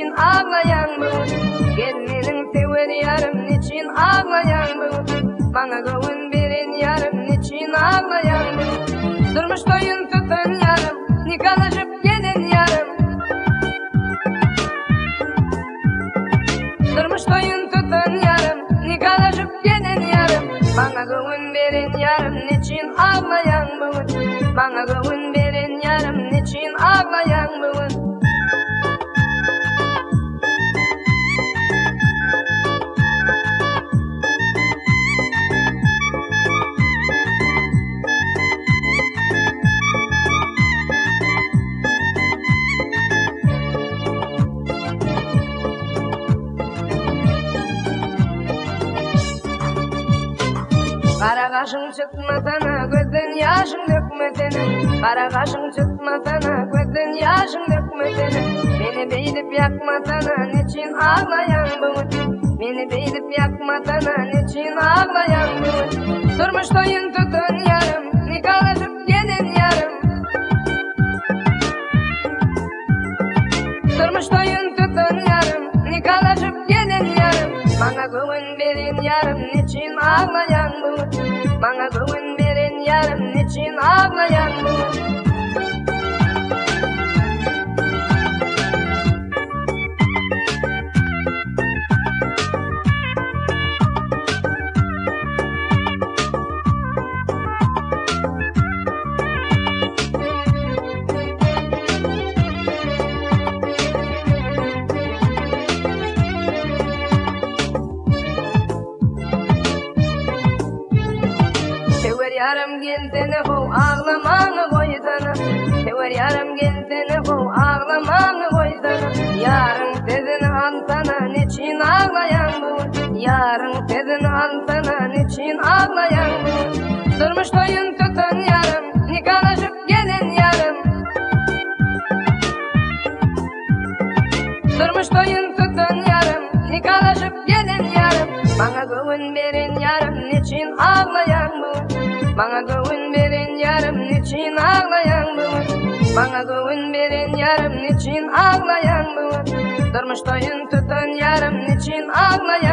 niçin ağlayan bu? Gelinin sever yarım niçin ağlayan bu? Bana gövün verin yarım niçin ağlayan bu? Durmuş toyun tutun yarım, nikalaşıp gelin yarım. Durmuş toyun tutun yarım, nikalaşıp gelin yarım. Bana gövün verin yarım niçin ağlayan bu? Bana gövün verin yarım niçin ağlayan bu? Kara kaşın çıkmasana, gözün yaşın dökmesene. Kara kaşın çıkmasana, gözün yaşın dökmesene. Beni beylip yakmasana, niçin ağlayan bu? Beni beylip yakmasana, niçin ağlayan bu? Durmuş toyun tutun yarım, nikalaşıp gelin yarım. Durmuş toyun tutun yarım, nikalaşıp gelin yarım. Bana gövün verin yarım niçin ağlayan bu? Bana gövün verin yarım niçin ağlayan bu? Yarım gelsene bu ağlamanı koysana. Sever yarım gelsene bu ağlamanı koysana. Yarın sezini alsana niçin ağlayan bu? Yarın sezini alsana niçin ağlayan bu? Durmuş toyun tutun yarım, nikalaşıp gelin yarım. Durmuş toyun tutun yarım, nikalaşıp gelin yarım. Bana gövün verin yarım niçin ağlayan bu? Bana gövün verin yarım niçin ağlayan bu? Bana gövün verin yarım niçin ağlayan bu? Durmuş toyun tutun yarım niçin ağlayan